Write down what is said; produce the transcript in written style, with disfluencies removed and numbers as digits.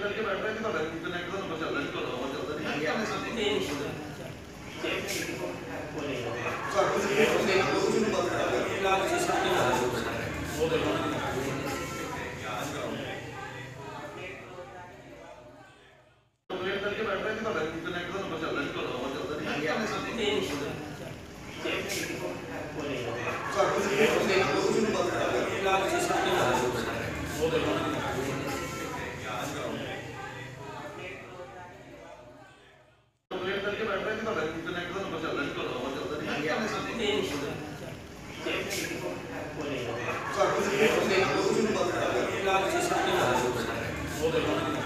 ਕਰਕੇ ਬੈਠ ਰਿਹਾ ਕਿ ਤੁਹਾਡਾ ਇੰਟਰਨੈਟ ਦਾ ਨੰਬਰ ਚੱਲ ਰਿਹਾ, ਤੁਹਾਡਾ ਉਹ ਚੱਲਦਾ ਨਹੀਂ ਹੈ ਕਿ ਕਰਕੇ ਬੈਠ ਰਿਹਾ ਕਿ ਤੁਹਾਡਾ ਇੰਟਰਨੈਟ ਦਾ ਨੰਬਰ ਚੱਲ ਰਿਹਾ, ਤੁਹਾਡਾ ਉਹ ਚੱਲਦਾ ਨਹੀਂ ਹੈ ਕਰਕੇ ਬੈਠ ਰਿਹਾ ਕਿ ਤੁਹਾਡਾ ਇੰਟਰਨੈਟ ਦਾ ਨੰਬਰ ਚੱਲ ਰਿਹਾ, ਤੁਹਾਡਾ ਉਹ ਚੱਲਦਾ ਨਹੀਂ ਹੈ